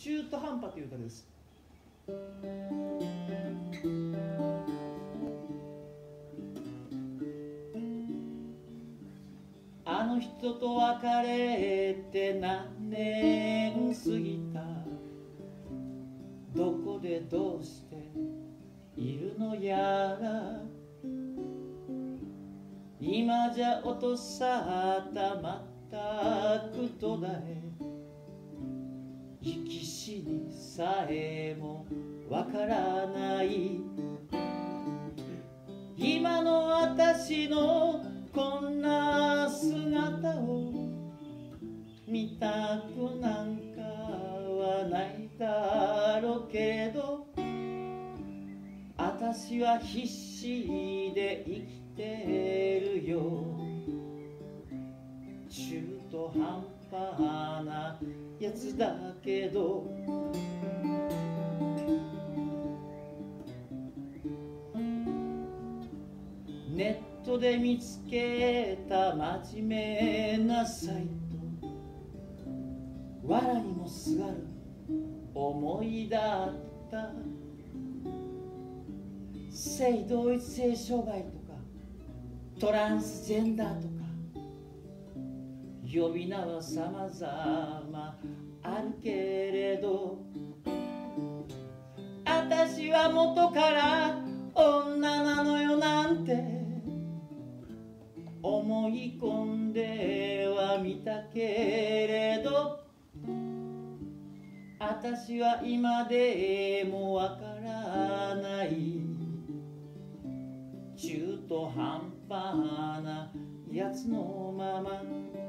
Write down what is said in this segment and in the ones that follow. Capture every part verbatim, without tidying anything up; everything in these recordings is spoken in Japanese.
中途半端という歌です。あの人と別れて何年過ぎた、どこでどうしているのやら、今じゃ音沙汰全く途絶え、生き死にさえもわからない。今の私のこんな姿を見たくなんかはないだろうけれど、私は必死で生きてるよ。中途半端なやつだけど、ネットで見つけた真面目なサイト、藁にもすがる思いだった。性同一性障害とかトランスジェンダーとか、呼び名はさまざまあるけれど、私は元から女なのよなんて思い込んではみたけれど、私は今でもわからない。中途半端なやつのまま。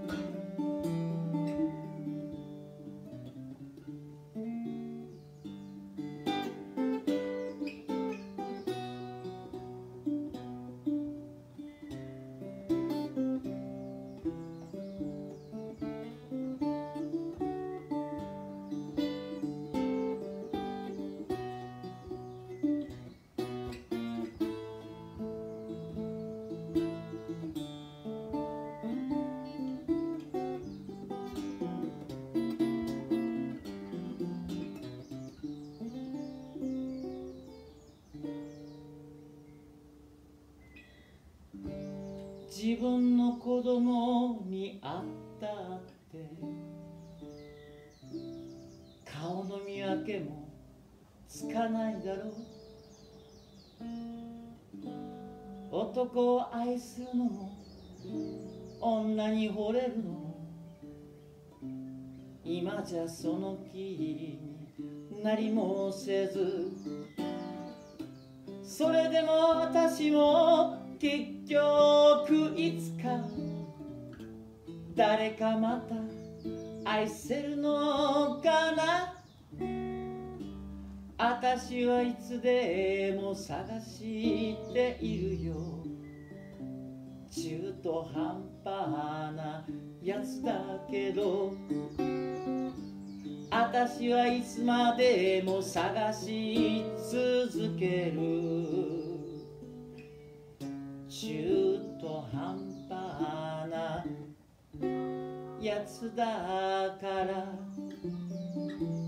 自分の子供に会ったって顔の見分けもつかないだろう。男を愛するのも女に惚れるのも今じゃその気になりもせず、それでも私も結局いつか誰かまた愛せるのかな。私はいつでも探しているよ。中途半端なやつだけど、私はいつまでも探し続ける。中途半端なやつだから。